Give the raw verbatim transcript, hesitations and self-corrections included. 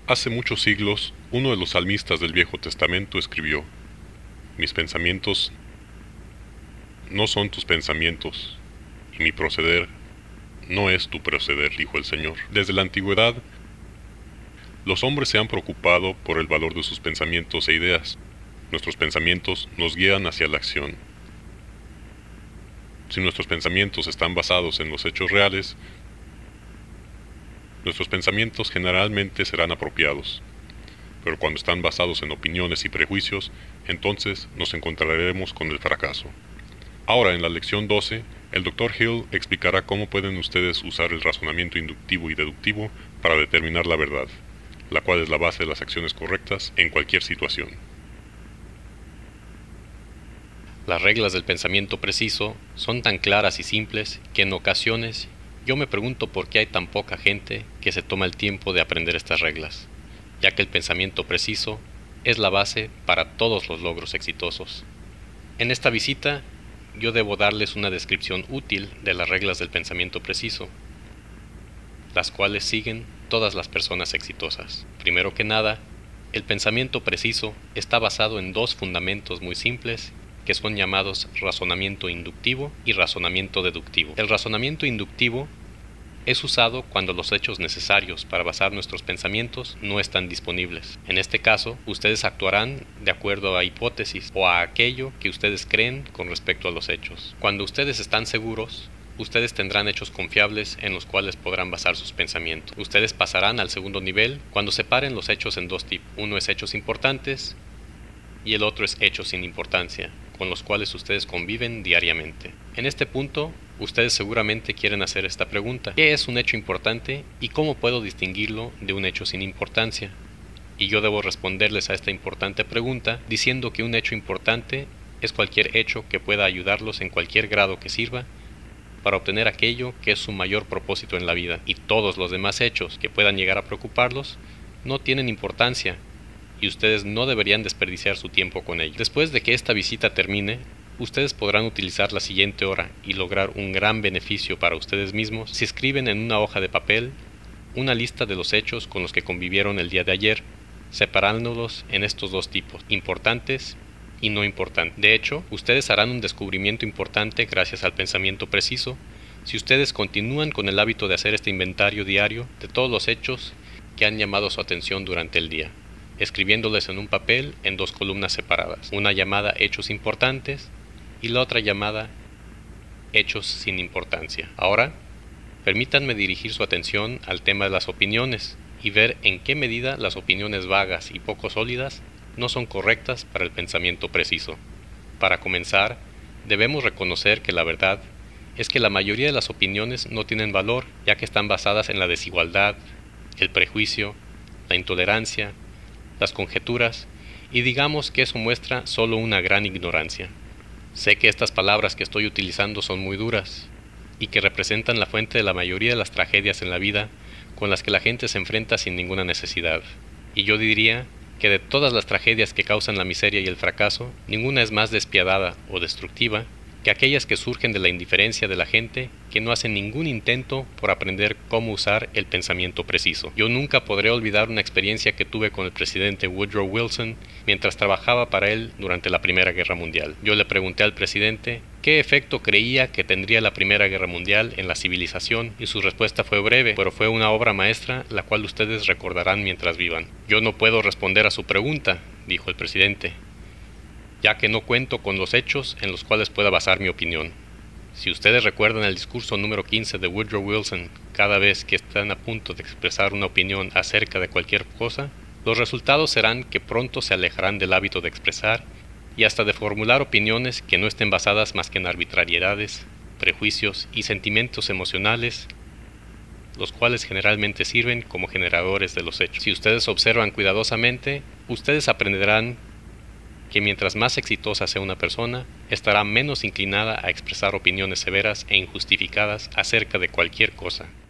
Hace muchos siglos, uno de los salmistas del Viejo Testamento escribió: Mis pensamientos no son tus pensamientos, y mi proceder no es tu proceder, dijo el Señor. Desde la antigüedad, los hombres se han preocupado por el valor de sus pensamientos e ideas. Nuestros pensamientos nos guían hacia la acción. Si nuestros pensamientos están basados en los hechos reales, nuestros pensamientos generalmente serán apropiados. Pero cuando están basados en opiniones y prejuicios, entonces nos encontraremos con el fracaso. Ahora, en la lección doce, el doctor Hill explicará cómo pueden ustedes usar el razonamiento inductivo y deductivo para determinar la verdad, la cual es la base de las acciones correctas en cualquier situación. Las reglas del pensamiento preciso son tan claras y simples que en ocasiones yo me pregunto por qué hay tan poca gente que se toma el tiempo de aprender estas reglas, ya que el pensamiento preciso es la base para todos los logros exitosos. En esta visita, yo debo darles una descripción útil de las reglas del pensamiento preciso, las cuales siguen todas las personas exitosas. Primero que nada, el pensamiento preciso está basado en dos fundamentos muy simples que son llamados razonamiento inductivo y razonamiento deductivo. El razonamiento inductivo es usado cuando los hechos necesarios para basar nuestros pensamientos no están disponibles. En este caso, ustedes actuarán de acuerdo a hipótesis o a aquello que ustedes creen con respecto a los hechos. Cuando ustedes están seguros, ustedes tendrán hechos confiables en los cuales podrán basar sus pensamientos. Ustedes pasarán al segundo nivel cuando separen los hechos en dos tipos. Uno es hechos importantes y el otro es hechos sin importancia, con los cuales ustedes conviven diariamente. En este punto, ustedes seguramente quieren hacer esta pregunta: ¿qué es un hecho importante y cómo puedo distinguirlo de un hecho sin importancia? Y yo debo responderles a esta importante pregunta diciendo que un hecho importante es cualquier hecho que pueda ayudarlos en cualquier grado que sirva para obtener aquello que es su mayor propósito en la vida, y todos los demás hechos que puedan llegar a preocuparlos no tienen importancia y ustedes no deberían desperdiciar su tiempo con ello. Después de que esta visita termine, ustedes podrán utilizar la siguiente hora y lograr un gran beneficio para ustedes mismos si escriben en una hoja de papel una lista de los hechos con los que convivieron el día de ayer, separándolos en estos dos tipos: importantes y no importantes. De hecho, ustedes harán un descubrimiento importante gracias al pensamiento preciso si ustedes continúan con el hábito de hacer este inventario diario de todos los hechos que han llamado su atención durante el día, escribiéndoles en un papel en dos columnas separadas, una llamada hechos importantes y la otra llamada hechos sin importancia. Ahora, permítanme dirigir su atención al tema de las opiniones y ver en qué medida las opiniones vagas y poco sólidas no son correctas para el pensamiento preciso. Para comenzar, debemos reconocer que la verdad es que la mayoría de las opiniones no tienen valor, ya que están basadas en la desigualdad, el prejuicio, la intolerancia, las conjeturas, y digamos que eso muestra solo una gran ignorancia. Sé que estas palabras que estoy utilizando son muy duras y que representan la fuente de la mayoría de las tragedias en la vida con las que la gente se enfrenta sin ninguna necesidad. Y yo diría que de todas las tragedias que causan la miseria y el fracaso, ninguna es más despiadada o destructiva que aquellas que surgen de la indiferencia de la gente que no hacen ningún intento por aprender cómo usar el pensamiento preciso. Yo nunca podré olvidar una experiencia que tuve con el presidente Woodrow Wilson mientras trabajaba para él durante la Primera Guerra Mundial. Yo le pregunté al presidente qué efecto creía que tendría la Primera Guerra Mundial en la civilización, y su respuesta fue breve, pero fue una obra maestra la cual ustedes recordarán mientras vivan. Yo no puedo responder a su pregunta, dijo el presidente, ya que no cuento con los hechos en los cuales pueda basar mi opinión. Si ustedes recuerdan el discurso número quince de Woodrow Wilson, cada vez que están a punto de expresar una opinión acerca de cualquier cosa, los resultados serán que pronto se alejarán del hábito de expresar y hasta de formular opiniones que no estén basadas más que en arbitrariedades, prejuicios y sentimientos emocionales, los cuales generalmente sirven como generadores de los hechos. Si ustedes observan cuidadosamente, ustedes aprenderán que mientras más exitosa sea una persona, estará menos inclinada a expresar opiniones severas e injustificadas acerca de cualquier cosa.